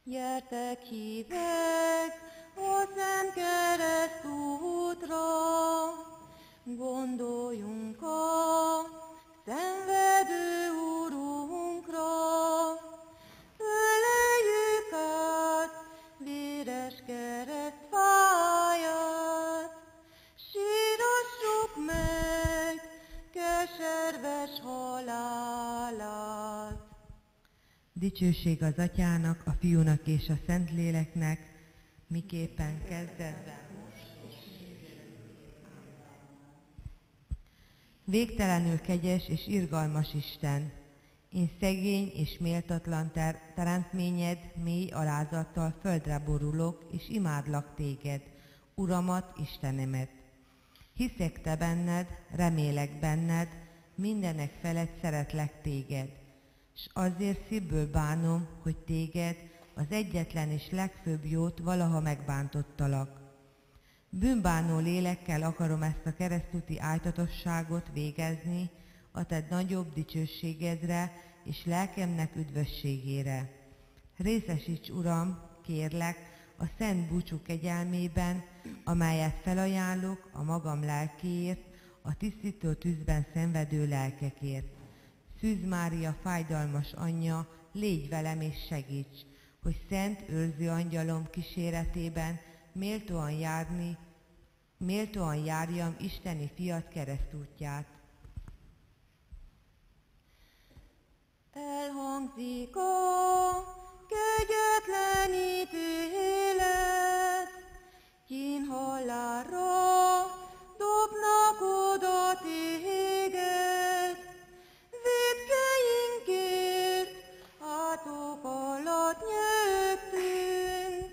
Gyertek hívek a Szent Keresztútra, gondoljunk a szenvedő Urunkra. Öleljük át véres keresztfáját, sírassuk meg keserves halálát. Dicsőség az Atyának, a Fiúnak és a Szentléleknek, miképpen kezdetben most is. Végtelenül kegyes és irgalmas Isten, én szegény és méltatlan teremtményed mély alázattal földre borulok, és imádlak téged, Uramat, Istenemet. Hiszek te benned, remélek benned, mindenek felett szeretlek téged, s azért szívből bánom, hogy téged, az egyetlen és legfőbb jót valaha megbántottalak. Bűnbánó lélekkel akarom ezt a keresztúti ájtatosságot végezni a te nagyobb dicsőségedre és lelkemnek üdvösségére. Részesíts, Uram, kérlek, a szent búcsú kegyelmében, amelyet felajánlok a magam lelkéért, a tisztító tűzben szenvedő lelkekért. Szűz Mária fájdalmas anyja, légy velem és segíts, hogy szent őrző angyalom kíséretében méltóan járjam isteni fiat keresztútját. Elhangzik a kegyetlen ítélet, kínhalálra dobnak oda téged. Vétkeinkért átok alatt nyögtünk,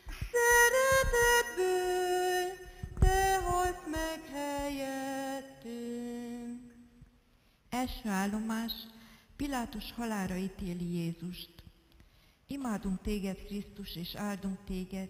szeretetből te halsz meg helyettünk. Első állomás, Pilátus halálra ítéli Jézust. Imádunk téged, Krisztus, és áldunk téged.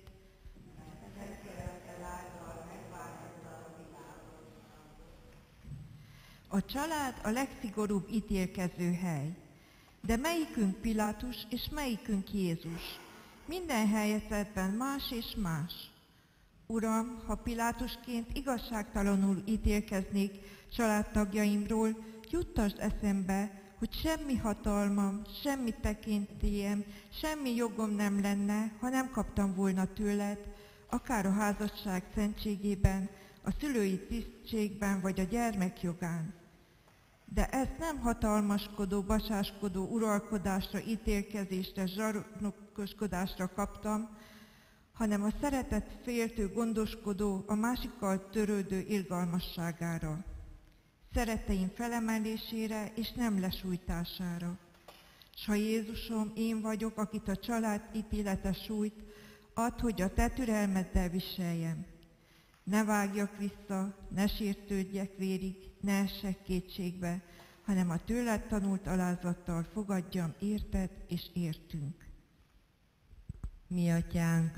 A család a legszigorúbb ítélkező hely. De melyikünk Pilátus, és melyikünk Jézus? Minden helyzetben más és más. Uram, ha Pilátusként igazságtalanul ítélkeznék családtagjaimról, juttasd eszembe, hogy semmi hatalmam, semmi tekintélyem, semmi jogom nem lenne, ha nem kaptam volna tőled, akár a házasság szentségében, a szülői tisztségben vagy a gyermekjogán. De ezt nem hatalmaskodó, basáskodó uralkodásra, ítélkezésre, zsarnokoskodásra kaptam, hanem a szeretet féltő, gondoskodó, a másikkal törődő irgalmasságára. Szeretteim felemelésére és nem lesújtására. S ha Jézusom, én vagyok, akit a család ítélete sújt, add, hogy a te türelmeddel viseljem. Ne vágjak vissza, ne sértődjek vérig, ne essek kétségbe, hanem a tőled tanult alázattal fogadjam érted és értünk. Mi Atyánk,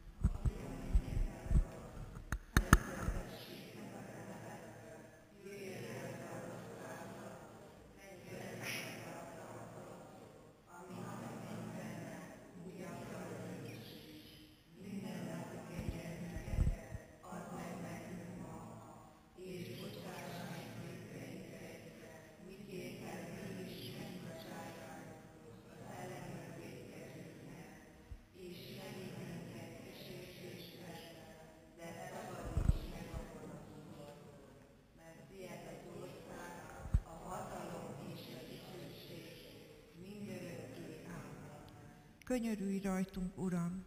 Könyörülj rajtunk, Uram!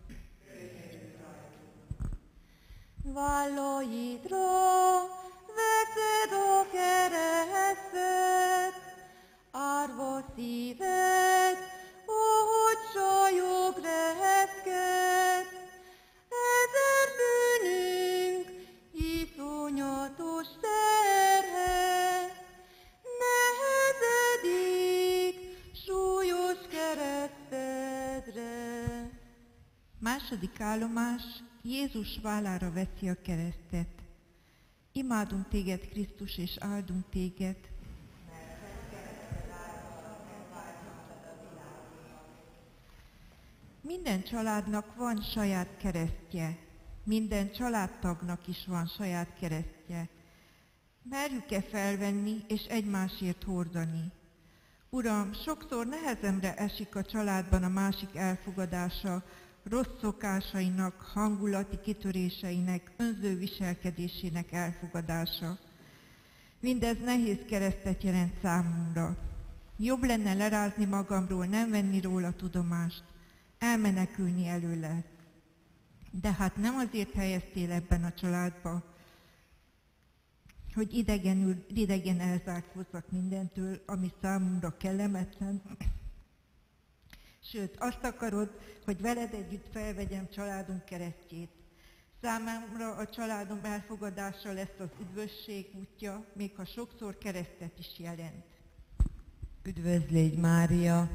Vállaidra veszed a keresztet, árva szíved, ahogy sajog reszket. Ezer bűnünk iszonyatos terhe, nehezedik súlyos keresztedre. Második állomás, Jézus vállára veszi a keresztet. Imádunk téged, Krisztus, és áldunk téged. Minden családnak van saját keresztje, minden családtagnak is van saját keresztje. Merjük-e felvenni és egymásért hordani? Uram, sokszor nehezemre esik a családban a másik elfogadása, rossz szokásainak, hangulati kitöréseinek, önző viselkedésének elfogadása. Mindez nehéz keresztet jelent számomra. Jobb lenne lerázni magamról, nem venni róla tudomást, elmenekülni előle. De hát nem azért helyeztél ebben a családba, hogy idegen elzárkózzak mindentől, ami számomra kellemetlen. Sőt, azt akarod, hogy veled együtt felvegyem családunk keresztjét. Számomra a családom elfogadása lesz az üdvösség útja, még ha sokszor keresztet is jelent. Üdvözlégy, Mária!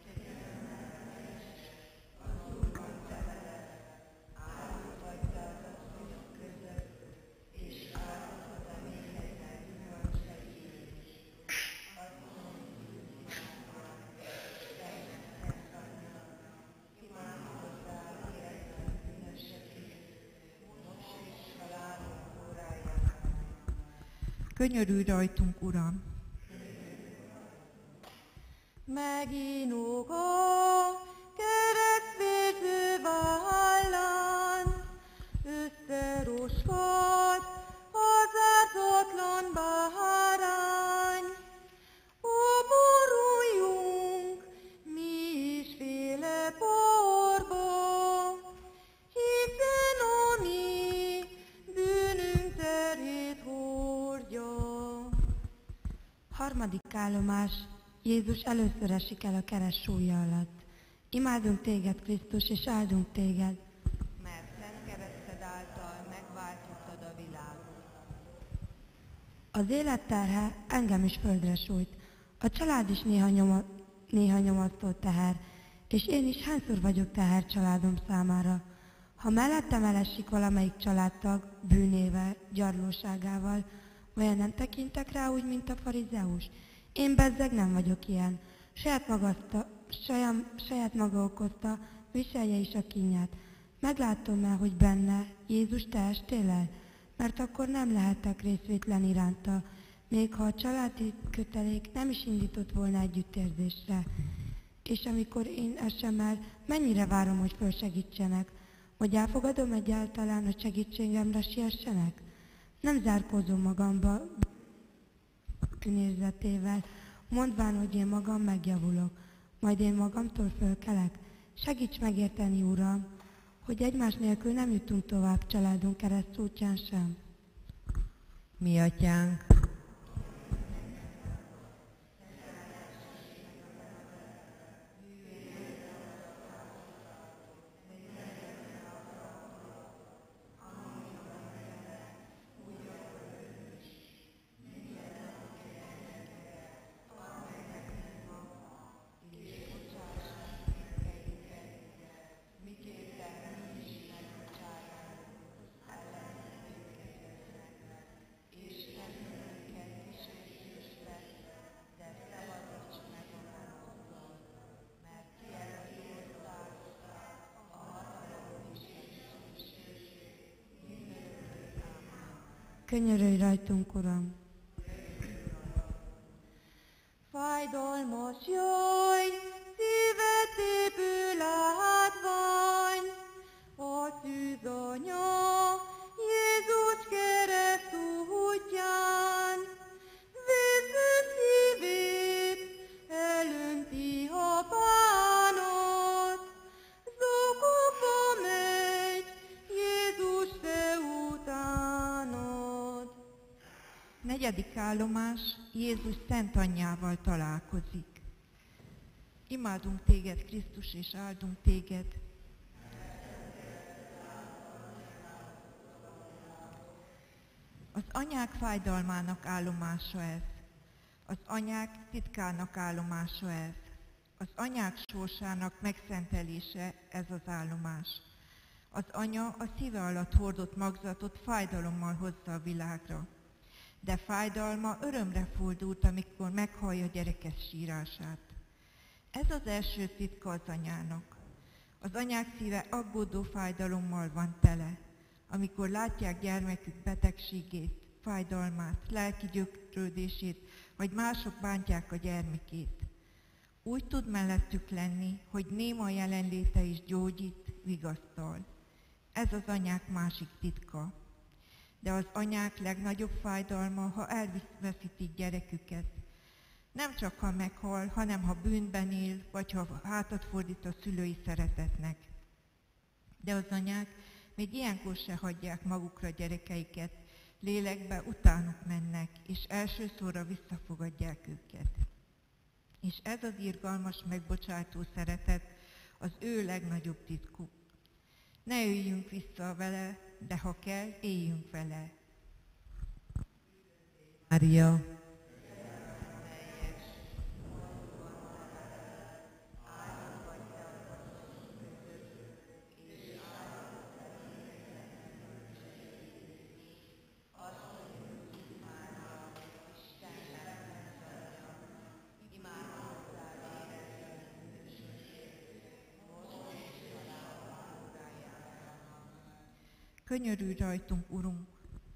Könyörülj rajtunk, Uram! Megínok a keresztvérző vállán, összeroskad az ártatlan bárány. Ó, boruljunk mi is féle porba, hiszen a mi bűnünk terét hordja. Harmadik állomás. Jézus először esik el a kereszt súlya alatt. Imádunk téged, Krisztus, és áldunk téged. Mert szent kereszted által megválthattad a világot. Az élet terhe engem is földre sújt. A család is néha nyomasztó teher, és én is hányszor vagyok teher családom számára. Ha mellettem elesik valamelyik családtag bűnével, gyarlóságával, vajon nem tekintek rá úgy, mint a farizeus? Én bezzeg nem vagyok ilyen. Saját maga okozta, viselje is a kínját. Meglátom el, hogy benne Jézus te estél el, mert akkor nem lehetek részvétlen iránta, még ha a családi kötelék nem is indított volna együttérzésre. És amikor én esem el, mennyire várom, hogy fölsegítsenek, vagy elfogadom egyáltalán, hogy segítségemre siessenek? Nem zárkózom magamba bűnérzetével, mondván, hogy én magam megjavulok, majd én magamtól fölkelek. Segíts megérteni, Uram, hogy egymás nélkül nem jutunk tovább családunk keresztútján sem. Mi atyánk, Könyörülj rajtunk, Uram! Fájdalmas jaj, szívet épül látvány, a szűzanya Jézus kereszt útján. Vérző szívét elönti a bánat, zokogva megy Jézus te utánad. Negyedik állomás, Jézus Szent Anyjával találkozik. Imádunk téged, Krisztus, és áldunk téged. Az anyák fájdalmának állomása ez. Az anyák titkának állomása ez. Az anyák sorsának megszentelése ez az állomás. Az anya a szíve alatt hordott magzatot fájdalommal hozza a világra. De fájdalma örömre fordult, amikor meghallja gyereke sírását. Ez az első titka az anyának. Az anyák szíve aggódó fájdalommal van tele, amikor látják gyermekük betegségét, fájdalmát, lelki gyötrődését, vagy mások bántják a gyermekét. Úgy tud mellettük lenni, hogy néma jelenléte is gyógyít, vigasztal. Ez az anyák másik titka. De az anyák legnagyobb fájdalma, ha elveszítik gyereküket. Nem csak ha meghal, hanem ha bűnben él, vagy ha hátat fordít a szülői szeretetnek. De az anyák még ilyenkor se hagyják magukra gyerekeiket, lélekbe utánuk mennek, és elsősorra visszafogadják őket. És ez az irgalmas, megbocsátó szeretet az ő legnagyobb titkuk. Ne öljünk vissza vele, de ha kell, éljünk vele. Mária, Könyörülj rajtunk, Urunk!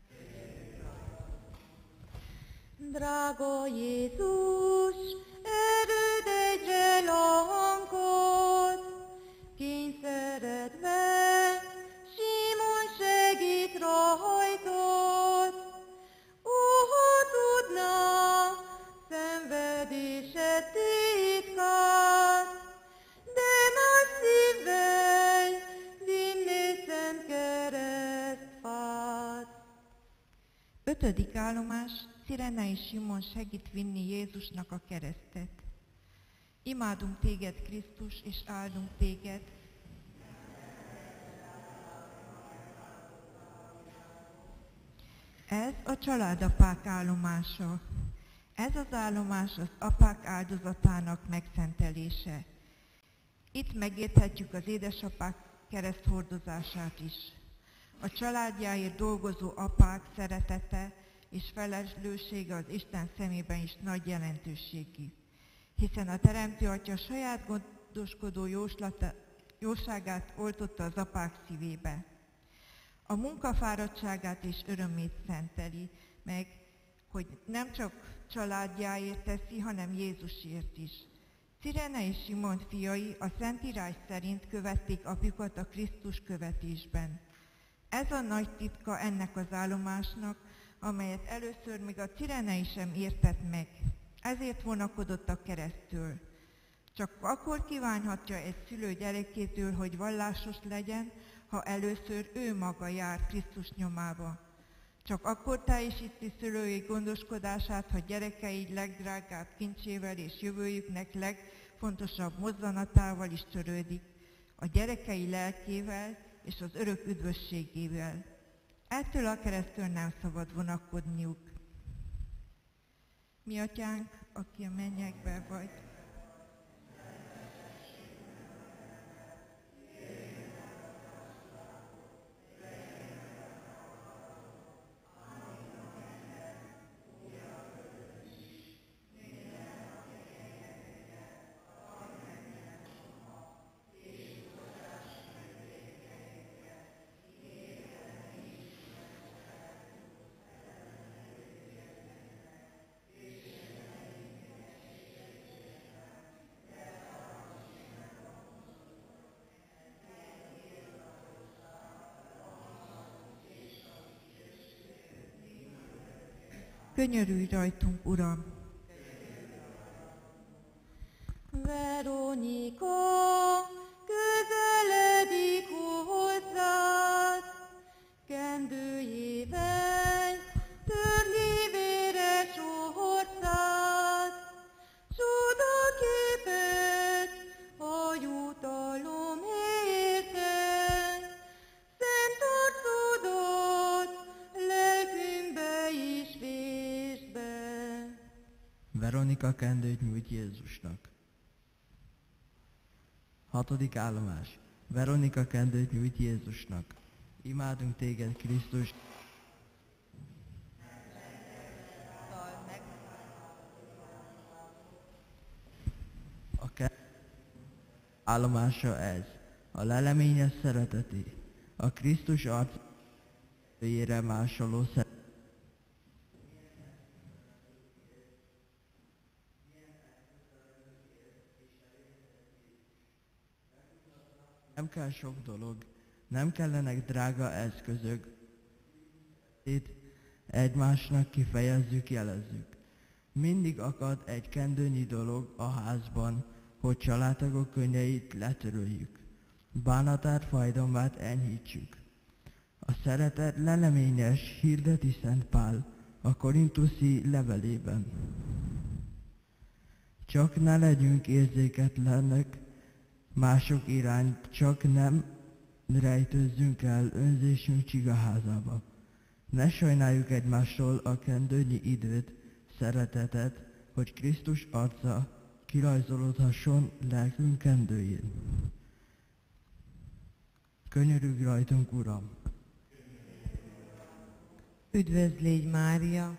Drága Jézus, erőd egyre lankod, kényszeredve Simon segít rajtod. Ha tudná szenvedésed titkát, de nagy szívvel vinné szent keresztfát. 5. állomás, Cirene és Simon segít vinni Jézusnak a keresztet. Imádunk téged, Krisztus, és áldunk téged. Ez a családapák állomása. Ez az állomás az apák áldozatának megszentelése. Itt megérthetjük az édesapák kereszthordozását is. A családjáért dolgozó apák szeretete és felelőssége az Isten szemében is nagy jelentőségű, hiszen a Teremtő Atya saját gondoskodó jóságát oltotta az apák szívébe. A munkafáradtságát és örömét szenteli meg, hogy nem csak családjáért teszi, hanem Jézusért is. Cirene és Simon fiai a Szentírás szerint követték apjukat a Krisztus követésben. Ez a nagy titka ennek az állomásnak, amelyet először még a Cirenei sem értett meg. Ezért vonakodott a keresztől. Csak akkor kívánhatja egy szülő gyerekétől, hogy vallásos legyen, ha először ő maga jár Krisztus nyomába. Csak akkor teljesíti szülői gondoskodását, ha gyerekei legdrágább kincsével és jövőjüknek legfontosabb mozzanatával is törődik, a gyerekei lelkével és az örök üdvösségével. Ettől a keresztől nem szabad vonakodniuk. Mi atyánk, aki a mennyekben vagy, könyörülj rajtunk, Uram! Veronika közeledik hozzád, kendőjével törli véres orcát, csodaképet a jutalom érte, szent arcodat lelkünkbe is vésd be. Veronika kendőt nyújt Jézusnak. 6. állomás. Veronika kendőt nyújt Jézusnak. Imádunk téged, Krisztus. A állomása ez. a leleményes szereteté, a Krisztus arcére másoló szeretet. Nem kell sok dolog, nem kellenek drága eszközök. Itt egymásnak kifejezzük, jelezzük. Mindig akad egy kendőnyi dolog a házban, hogy családtagok könnyeit letöröljük. Bánatát, fájdalmát enyhítsük. A szeretet leleményes, hirdeti Szent Pál a korintuszi levelében. Csak ne legyünk érzéketlenek mások iránt, csak nem rejtőzzünk el önzésünk csigaházába. Ne sajnáljuk egymástól a kendőnyi időt, szeretetet, hogy Krisztus arca kirajzolódhasson lelkünk kendőjén. Könyörülj rajtunk, Uram! Üdvözlégy, Mária!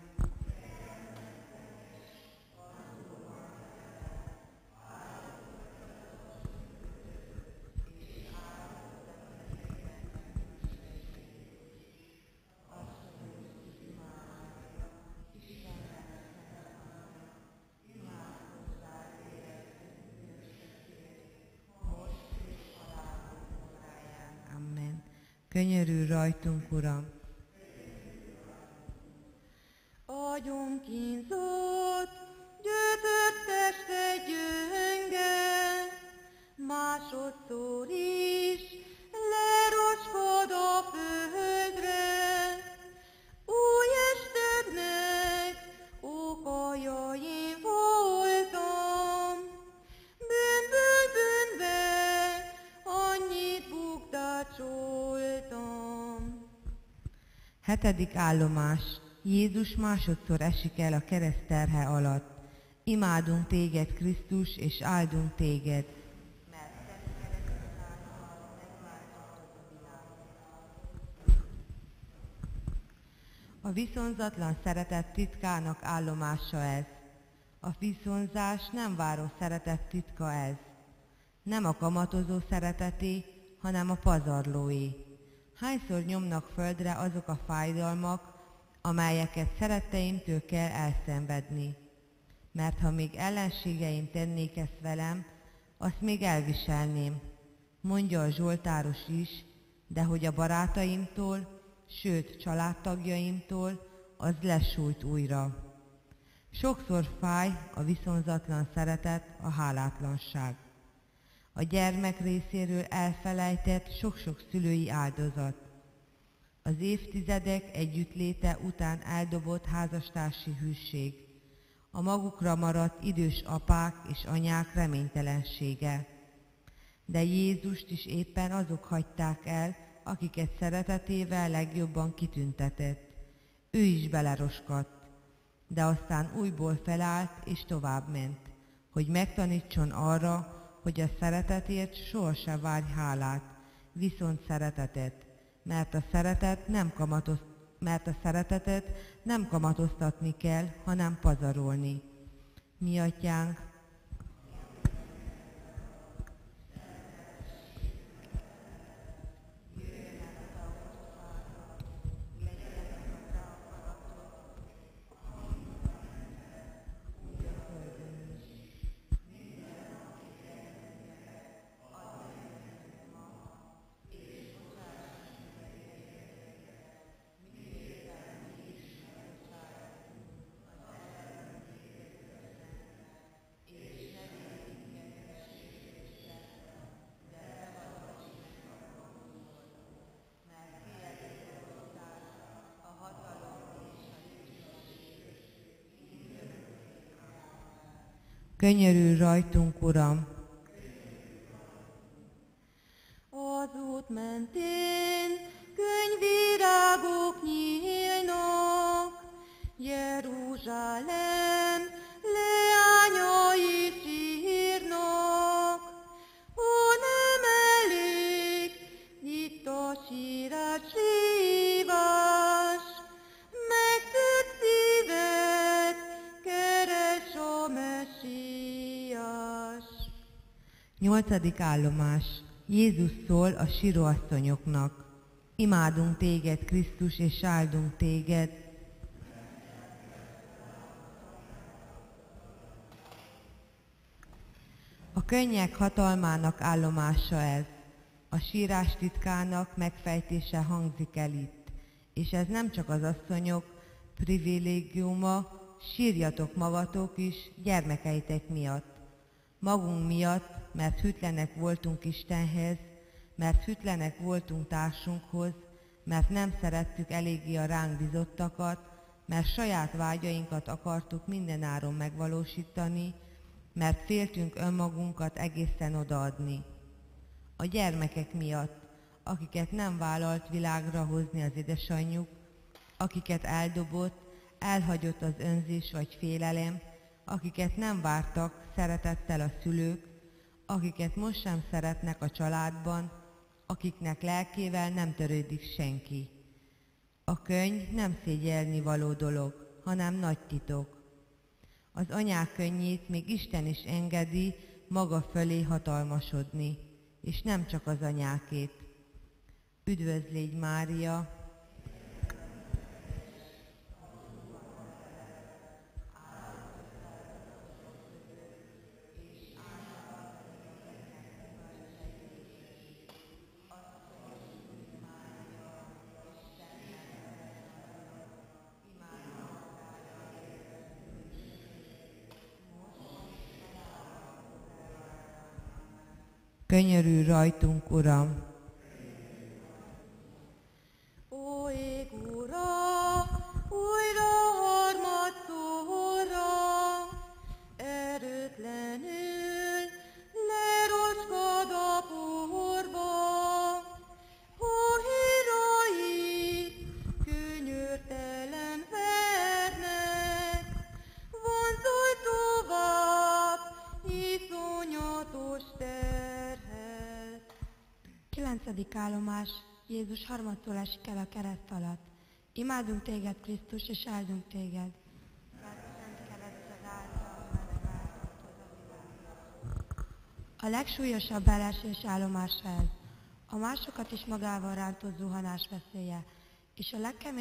Amen. Könyörülj rajtunk, Uram! Agyunk kínzott, gyötört teste gyönge, másodszor is leroskod a földre. Új estetnek okajaim voltam, bűnből bűnbe annyit bukdácsoltam. 7. állomás. Jézus másodszor esik el a kereszt terhe alatt. Imádunk téged, Krisztus, és áldunk téged. A viszonzatlan szeretet titkának állomása ez. A viszonzás nem váró szeretet titka ez. Nem a kamatozó szereteté, hanem a pazarlóé. Hányszor nyomnak földre azok a fájdalmak, amelyeket szeretteimtől kell elszenvedni. Mert ha még ellenségeim tennék ezt velem, azt még elviselném, mondja a zsoltáros is, de hogy a barátaimtól, sőt családtagjaimtól, az lesújt újra. Sokszor fáj a viszonzatlan szeretet, a hálátlanság. A gyermek részéről elfelejtett sok-sok szülői áldozat. Az évtizedek együttléte után eldobott házastársi hűség, a magukra maradt idős apák és anyák reménytelensége. De Jézust is éppen azok hagyták el, akiket szeretetével legjobban kitüntetett. Ő is beleroskadt, de aztán újból felállt és továbbment, hogy megtanítson arra, hogy a szeretetért sohasem várj hálát, viszont szeretetet, mert a szeretetet nem kamatoztatni kell, hanem pazarolni. Mi atyánk, könyörülj rajtunk, Uram! Az út mentén könyvvirágok nyílnak, Jeruzsálem leányai sírnak. Ó, nem elég itt a sírás rívás, megtört szívet keres a Messiás. 8. állomás. Jézus szól a síróasszonyoknak: imádunk téged, Krisztus, és áldunk téged. A könnyek hatalmának állomása ez. A sírás titkának megfejtése hangzik el itt. És ez nem csak az asszonyok privilégiuma, sírjatok magatok is gyermekeitek miatt. Magunk miatt, mert hűtlenek voltunk Istenhez, mert hűtlenek voltunk társunkhoz, mert nem szerettük eléggé a ránk bizottakat, mert saját vágyainkat akartuk mindenáron megvalósítani, mert féltünk önmagunkat egészen odaadni. A gyermekek miatt, akiket nem vállalt világra hozni az édesanyjuk, akiket eldobott, elhagyott az önzés vagy félelem, akiket nem vártak szeretettel a szülők, akiket most sem szeretnek a családban, akiknek lelkével nem törődik senki. A könyv nem szégyelni való dolog, hanem nagy titok. Az anyák könnyét még Isten is engedi maga fölé hatalmasodni, és nem csak az anyákét. Üdvözl légy, Mária! Könyörülj rajtunk, Uram! Ó, ég Uram, újra harmadszorra, erőtlenül leroskad a porba. Ó, hírai, könyörtelen vernek, vonzolj tovább, iszonyatos terhet. 9. állomás. Jézus harmadszor esik el a kereszt alatt. Imádunk téged, Krisztus, és áldunk téged. A legsúlyosabb elesés állomása ez. A másokat is magával rántó zuhanás veszélye, és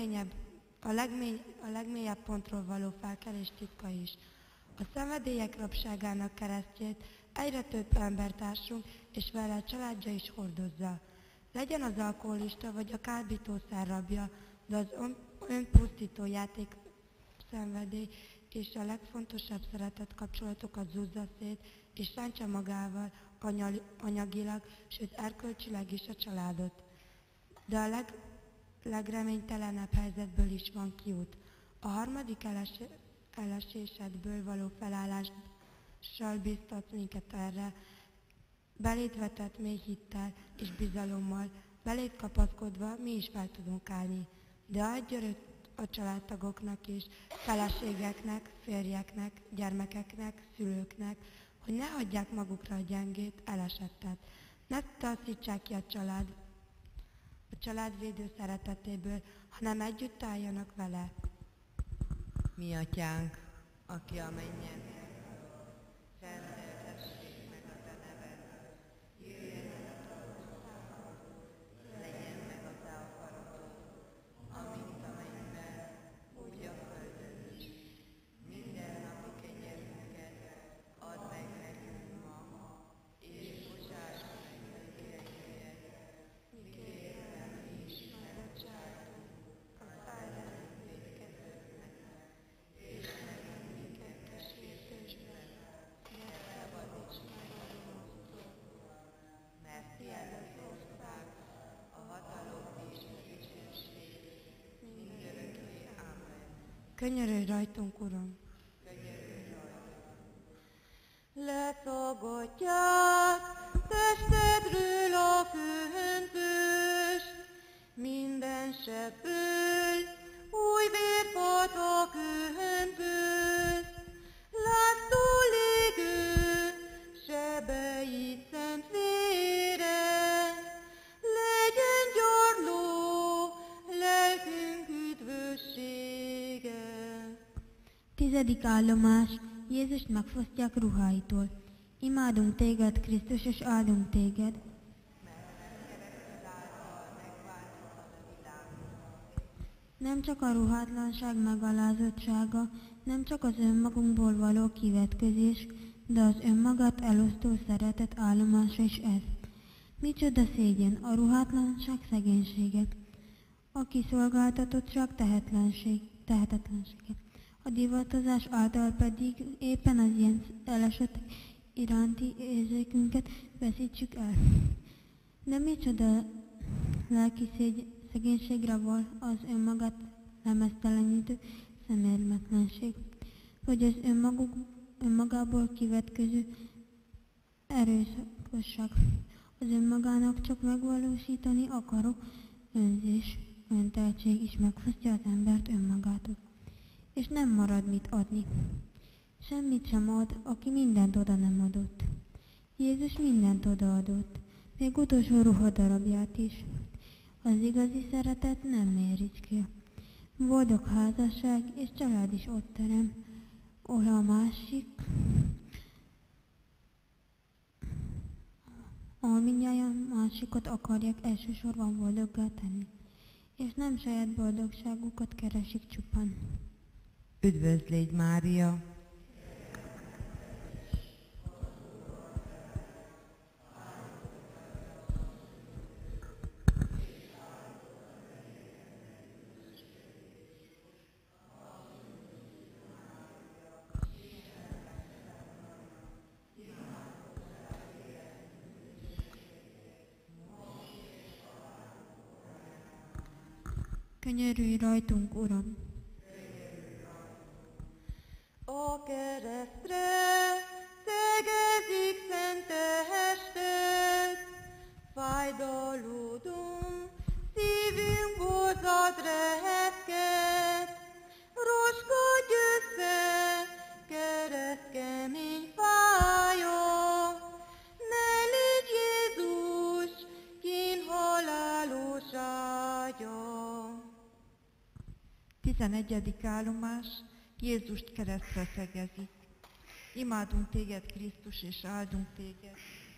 a legmélyebb pontról való felkelés titka is. A szenvedélyek rabságának keresztjét egyre több embertársunk és vele a családja is hordozza. Legyen az alkoholista vagy a kábítószer rabja, de az önpusztító játék szenvedély és a legfontosabb szeretett kapcsolatokat zúzza szét, és rántsa magával anyagilag, sőt erkölcsileg is a családot. De a legreménytelenebb helyzetből is van kiút. A harmadik elesésedből való felállással biztat minket erre, beléd vetett mély hittel és bizalommal, beléd kapaszkodva mi is fel tudunk állni. De adj erőt a családtagoknak is, feleségeknek, férjeknek, gyermekeknek, szülőknek, hogy ne hagyják magukra a gyengét, elesettet. Ne taszítsák ki a családvédő szeretetéből, hanem együtt álljanak vele. Mi atyánk, aki a mennyben szenteltessék meg a te neved, jöjjön el a te országod, legyen meg a te akaratod, amint a mennyben, úgy a földön is. Minden napi kenyerünket add meg nekünk ma, és bocsáss meg vétkeinket, miképpen mi is megbocsátunk az ellenünk vétkezőknek, és ne vigy minket kísértésbe, de szabadíts meg a gonosztól. Mert tiéd az ország, a hatalom és a dicsőség, mindörökké. Ámen. Könyörülj rajtunk, Uram! Letagadják testedről a köhöntős, minden sebből új vérpat a köhöntős. Látszol légő sebeit szent vére, legyen gyarló lelkünk üdvössége. 10. állomás. Jézust megfosztják ruháitól. Imádunk téged, Krisztus, és áldunk téged. Nem csak a ruhátlanság megalázottsága, nem csak az önmagunkból való kivetközés, de az önmagát elosztó szeretet állomása is ez. Micsoda szégyen, a ruhátlanság szegénysége, a kiszolgáltatottság tehetetlensége. A divatozás által pedig éppen az ilyen elesetek iránti érzékünket veszítsük el. De micsoda lelki szegénységre val az önmagát lemeztelenítő szemérmetlenség, vagy az önmagából kivetköző erőszakosság. Az önmagának csak megvalósítani akaró önzés, önteltség is megfosztja az embert önmagától. És nem marad mit adni. Semmit sem ad, aki mindent oda nem adott. Jézus mindent odaadott, még utolsó ruhadarabját is. Az igazi szeretet nem méricskő. Boldog házasság és család is ott terem, ahol mindnyájan másikat akarják elsősorban boldoggá tenni, és nem saját boldogságukat keresik csupán. Üdvözlégy Mária! Könyörülj rajtunk, Uram! A keresztre szegezik szent tested, fájdalódunk, szívünk borzad reheked, roskodj össze, kereszt kemény fája, ne légy Jézus, kínhalálos ágya. 11. állomás, Jézust keresztre szegezik. Imádunk téged, Krisztus, és áldunk téged.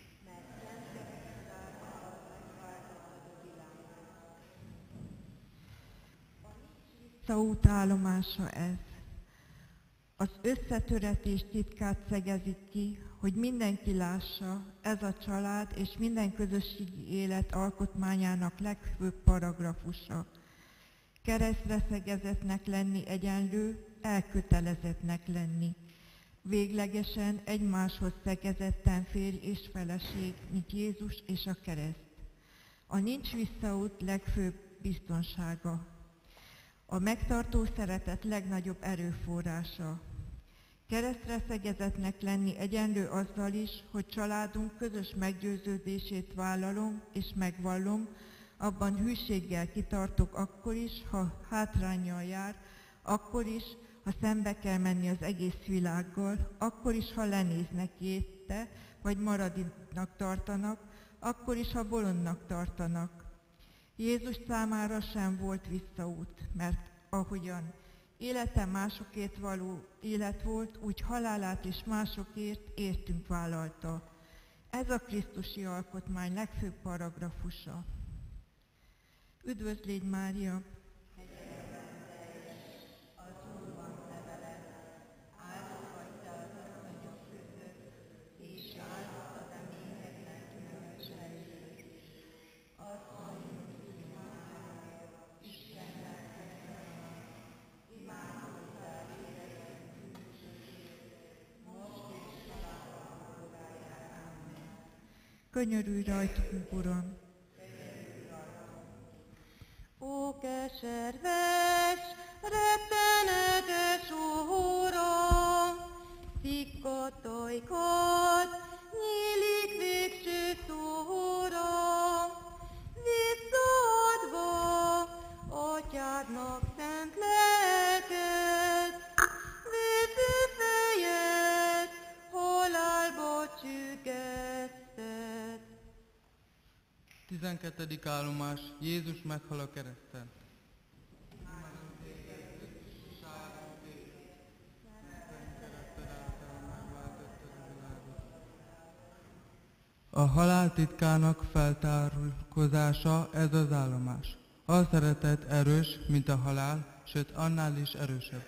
Visszaút állomása ez. Az összetöretés titkát szegezik ki, hogy mindenki lássa, ez a család és minden közösségi élet alkotmányának legfőbb paragrafusa. Keresztre szegezetnek lenni egyenlő, elkötelezettnek lenni. Véglegesen egymáshoz szegezetten férj és feleség, mint Jézus és a kereszt. A nincs visszaút legfőbb biztonsága. A megtartó szeretet legnagyobb erőforrása. Keresztre szegezetnek lenni egyenlő azzal is, hogy családunk közös meggyőződését vállalom és megvallom, abban hűséggel kitartok akkor is, ha hátránnyal jár, akkor is, ha szembe kell menni az egész világgal, akkor is, ha lenéznek érte, vagy maradnak tartanak, akkor is, ha bolondnak tartanak. Jézus számára sem volt visszaút, mert ahogyan élete másokért való élet volt, úgy halálát is másokért értünk vállalta. Ez a krisztusi alkotmány legfőbb paragrafusa. Üdvözlégy Mária! Könyörülj rajtunk, Uram! Ó, keserves, rettenetes Uram, szikkadt ajkad, nyílik végső szóra, visszaadva atyádnak szent lelket, vérző fejed, halálba csüggeszted. 12. állomás, Jézus meghal a kereszten. A halál titkának feltárulkozása ez az állomás. A szeretet erős, mint a halál, sőt annál is erősebb.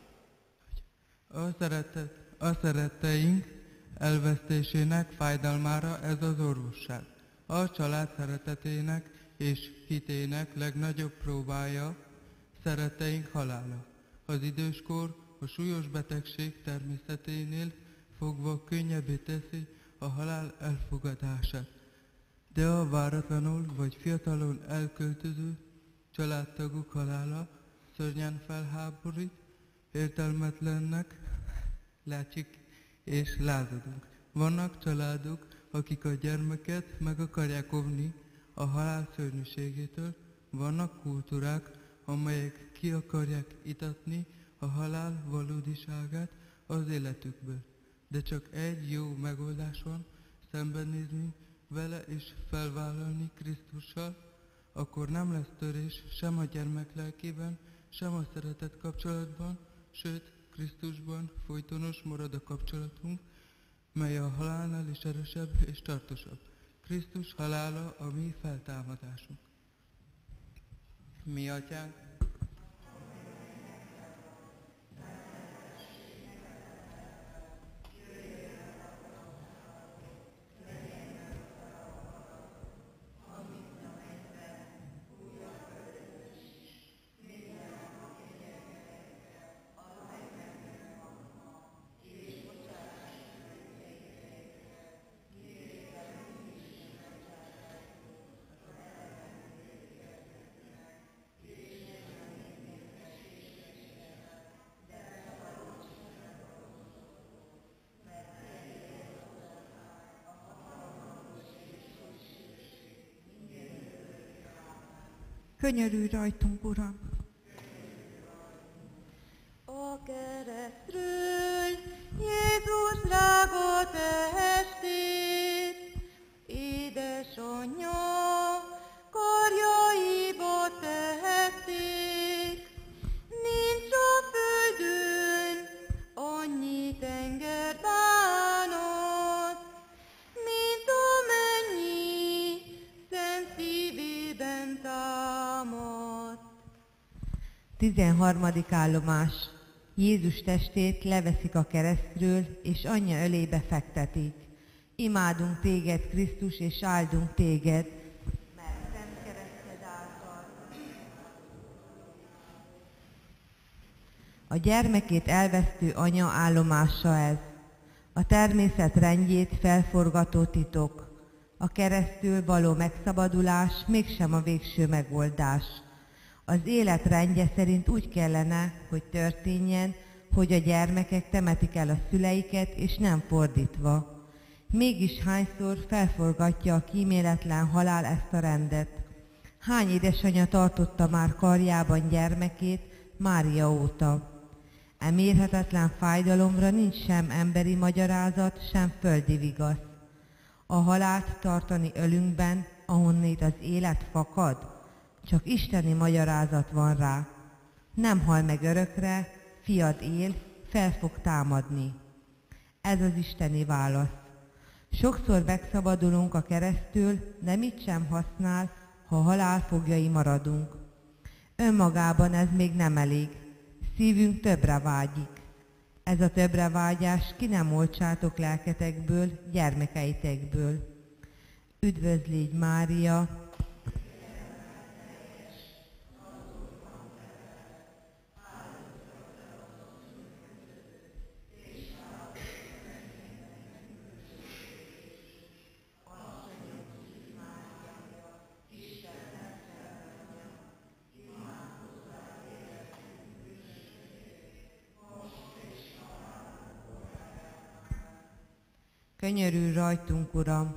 A szeretteink elvesztésének fájdalmára ez az orvosság. A család szeretetének és hitének legnagyobb próbája szeretteink halála. Az időskor a súlyos betegség természeténél fogva könnyebbé teszi a halál elfogadását. De a váratlanul vagy fiatalon elköltöző családtagok halála szörnyen felháborít, értelmetlennek látszik és lázadunk. Vannak családok, akik a gyermeket meg akarják óvni a halál szörnyűségétől, vannak kultúrák, amelyek ki akarják itatni a halál valódiságát az életükből. De csak egy jó megoldás van, szembenézni vele és felvállalni Krisztussal, akkor nem lesz törés sem a gyermek lelkében, sem a szeretet kapcsolatban, sőt, Krisztusban folytonos marad a kapcsolatunk, mely a halálnál is erősebb és tartósabb. Krisztus halála a mi feltámadásunk. Mi atyánk, Könyörülj rajtunk, Uram! A keresztről Jézus drága testét, édesanyja karjaiba tették. Nincs a földön annyi tengerbánat, mint amennyi szent szívében támad. 13. állomás. Jézus testét leveszik a keresztről, és anyja ölébe fektetik. Imádunk téged, Krisztus, és áldunk téged, mert szent kereszted által. A gyermekét elvesztő anya állomása ez. A természet rendjét felforgató titok. A keresztül való megszabadulás mégsem a végső megoldás. Az élet rendje szerint úgy kellene, hogy történjen, hogy a gyermekek temetik el a szüleiket, és nem fordítva. Mégis hányszor felforgatja a kíméletlen halál ezt a rendet? Hány édesanyja tartotta már karjában gyermekét Mária óta? E mérhetetlen fájdalomra nincs sem emberi magyarázat, sem földi vigasz. A halált tartani ölünkben, ahonnét az élet fakad? Csak isteni magyarázat van rá. Nem hal meg örökre, fiad él, fel fog támadni. Ez az isteni válasz. Sokszor megszabadulunk a keresztül, de mit sem használ, ha halálfoglyai maradunk. Önmagában ez még nem elég. Szívünk többre vágyik. Ez a többre vágyás ki nem oltsátok lelketekből, gyermekeitekből. Üdvözlégy Mária! Könyörülj rajtunk, Uram!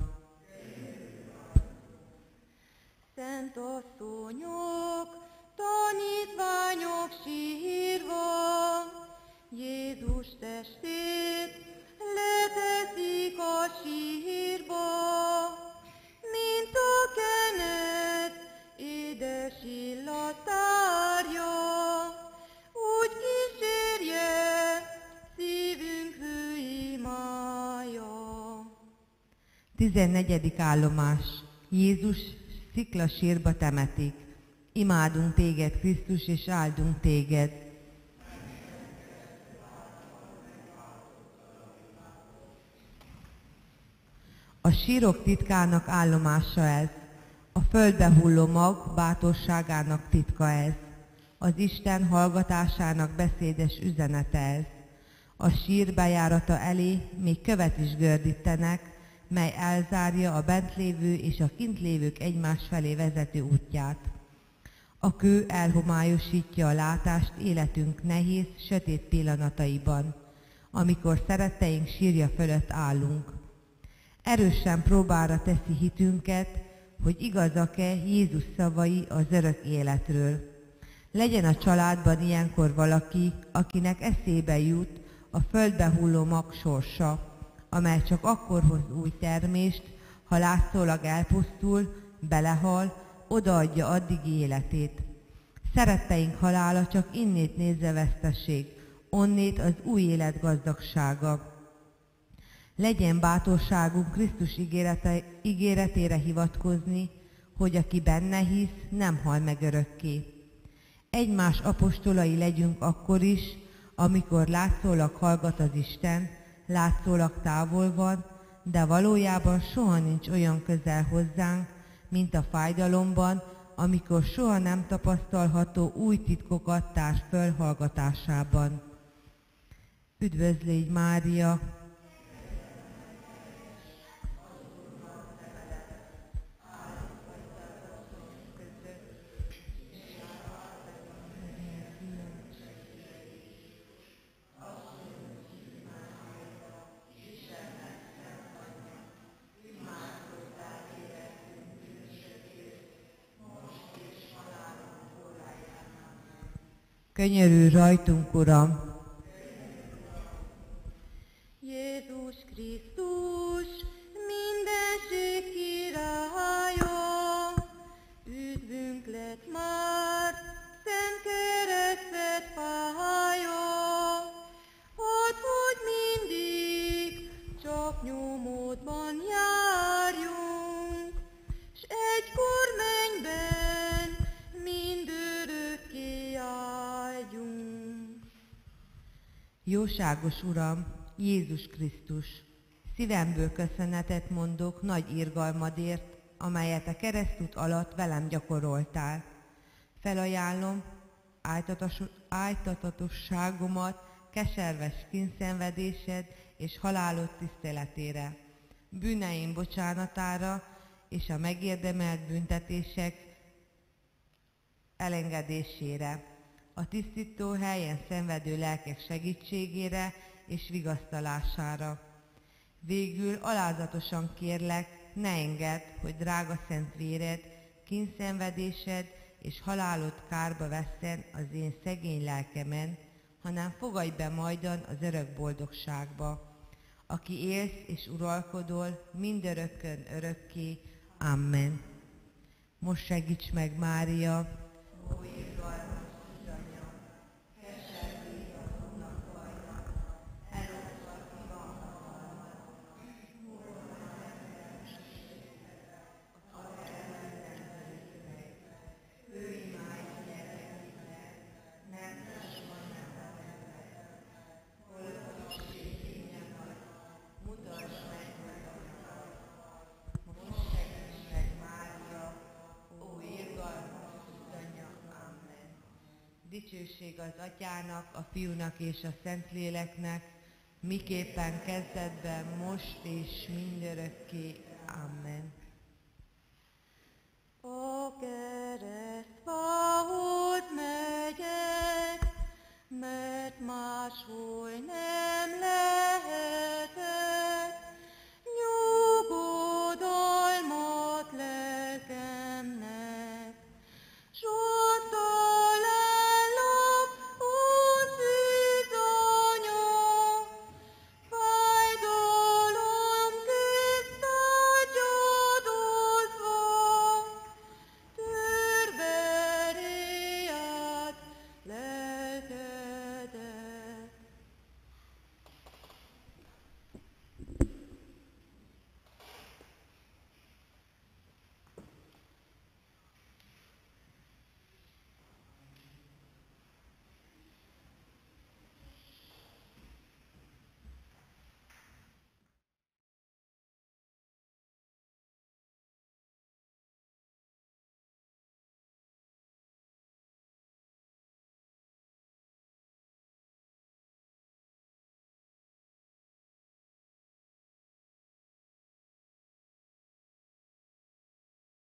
Szent asszonyok, tanítványok sírva, Jézus testét leteszik a sírba, mint a kenet édes illatárja, úgy kísérje szívünk hőimája. 14. állomás. Jézus sziklasírba temetik. Imádunk téged, Krisztus, és áldunk téged. A sírok titkának állomása ez, a földbe hulló mag bátorságának titka ez, az Isten hallgatásának beszédes üzenete ez. A sír bejárata elé még követ is gördítenek, mely elzárja a bent lévő és a kint lévők egymás felé vezető útját. A kő elhomályosítja a látást életünk nehéz, sötét pillanataiban, amikor szeretteink sírja fölött állunk. Erősen próbára teszi hitünket, hogy igazak-e Jézus szavai az örök életről. Legyen a családban ilyenkor valaki, akinek eszébe jut a földbe hulló mag sorsa, amely csak akkor hoz új termést, ha látszólag elpusztul, belehal, odaadja addigi életét. Szeretteink halála csak innét nézve veszteség, onnét az új élet gazdagsága. Legyen bátorságunk Krisztus ígéretére hivatkozni, hogy aki benne hisz, nem hal meg örökké. Egymás apostolai legyünk akkor is, amikor látszólag hallgat az Isten, látszólag távol van, de valójában soha nincs olyan közel hozzánk, mint a fájdalomban, amikor soha nem tapasztalható új titkokat társ fölhallgatásában. Üdvözlégy, Mária! Könyörülj rajtunk, Uram! Jézus Krisztus, mindenség királya, üdvünk lett már, szent keresztet fája. Hadd, hogy mindig csak nyomodban járjunk, s egykor mennyben mindörökké áldjunk. Jóságos Uram, Jézus Krisztus, szívemből köszönetet mondok nagy irgalmadért, amelyet a keresztút alatt velem gyakoroltál. Felajánlom áltatatosságomat keserves kínszenvedésed és halálod tiszteletére, bűneim bocsánatára és a megérdemelt büntetések elengedésére, a tisztító helyen szenvedő lelkek segítségére és vigasztalására. Végül alázatosan kérlek, ne engedd, hogy drága szent véred, kínszenvedésed és halálod kárba vesszen az én szegény lelkemen, hanem fogadj be majdan az örök boldogságba, aki élsz és uralkodol mindörökkön örökké. Amen. Most segíts meg, Mária! Ó, irgalmas Anya, keserű azoknak vajnak, elosztva ki van hatalmat, hódolva a területen meg, ő imádj gyereküknek, nem tesson nem a nemnek, hol segítségénye vagy, mutasd meg megadatot. Most segíts meg, Mária, ó, irgalmas Anya, amen. Dicsőség az Atyának, a Fiúnak és a Szentléleknek, miképpen kezdetben, most és mindörökké. Amen.